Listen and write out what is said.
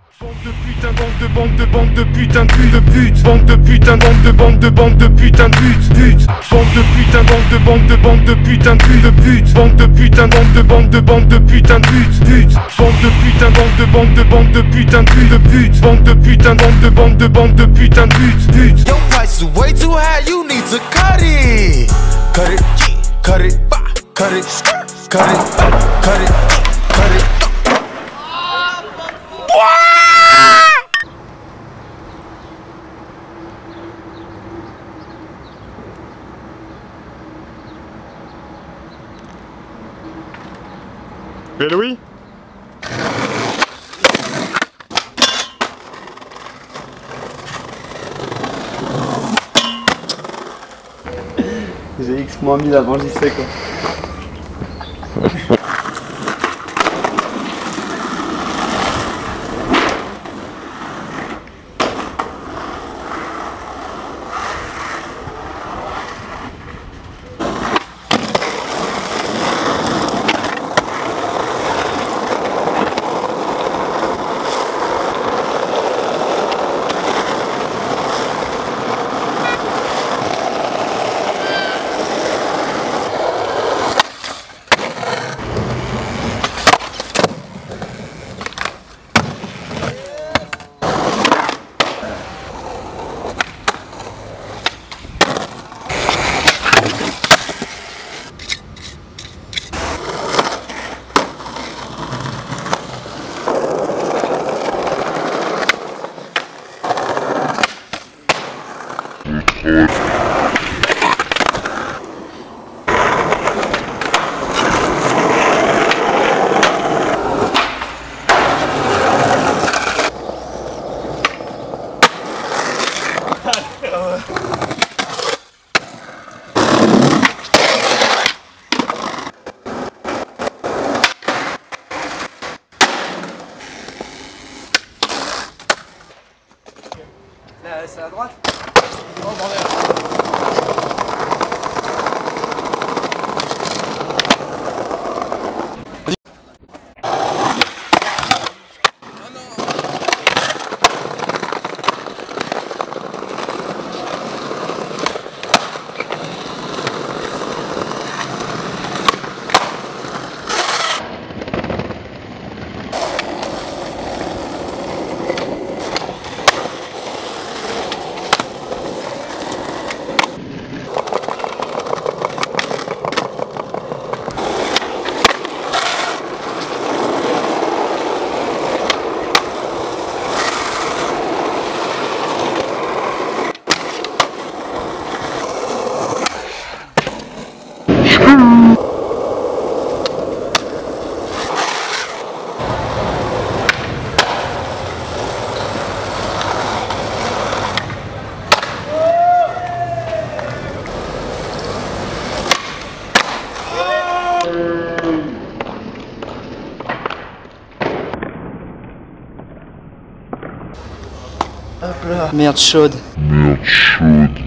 Bande de putain de pute. Bande de putain de putain de pute. Bande de putain de putain de pute. Bande de putain de putain de pute. Bande de putain de putain de pute. Bande de putain de putain de pute. Your price is way too high, you need to cut it. Cut it, cut it, cut it, cut it, cut it, cut it. Mais Louis? J'ai X-1000 avant j'y sais quoi. C'est à droite. Oh bordel. Hop là. Merde chaude. Merde chaude.